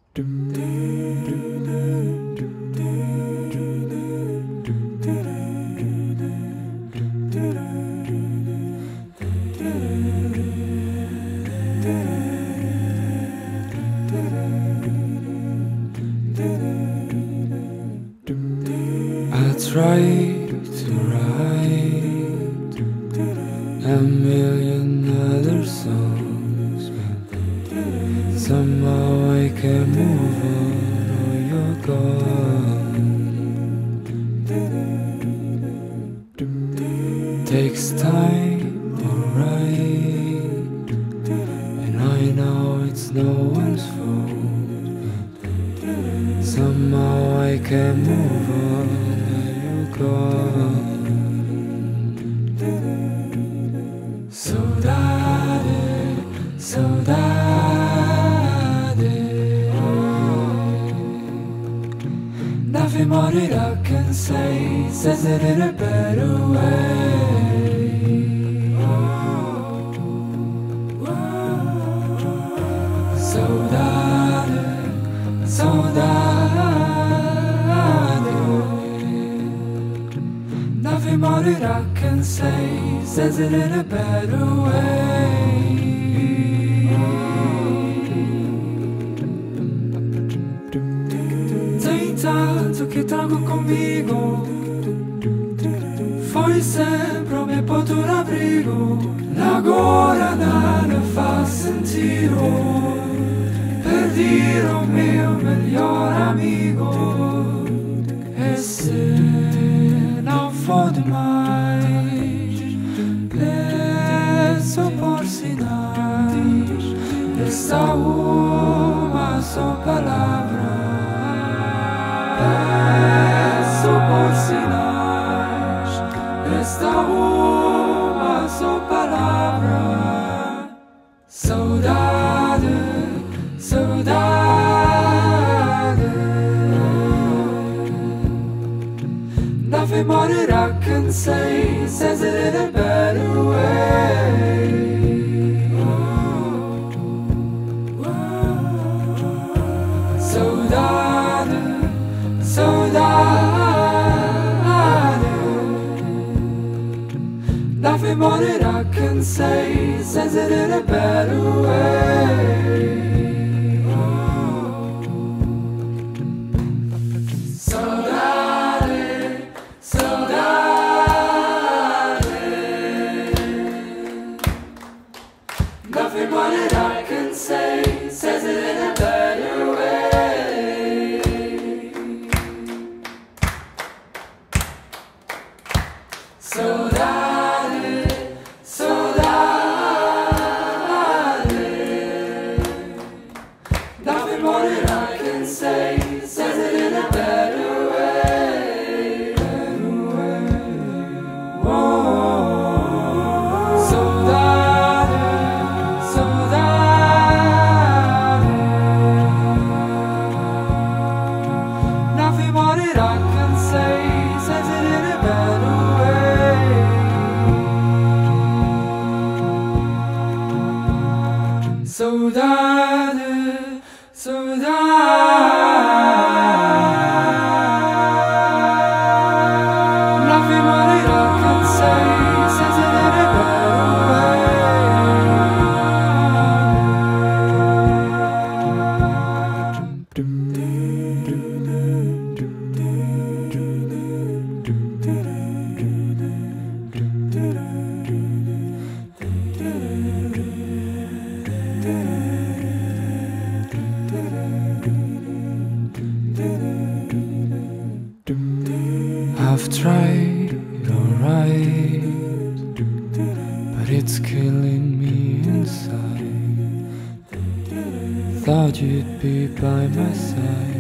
Try to write a million other songs, but somehow I can't move on. Oh, you're gone. Takes time, alright, and I know it's no one's fault, but somehow I can't move on. Saudade, saudade. Nothing more that I can say says it in a better way. Saudade, saudade. Nothing more that I can say says it in a better way. Tem tanto que trago comigo, foi sempre o meu ponto de abrigo. Agora nada faz sentido, perdi o meu melhor amigo. Esse não for demais, peço por sinais, esta uma só palavra. Peço por sinais, esta uma só palavra. Saudade, saudade. Nothing more that I can say says it in a better way. Saudade, saudade. Nothing more that I can say says it in a better way. Saudade, saudade. Nothing more that I can say says it in a better I've tried, alright, but it's killing me inside. Thought you'd be by my side.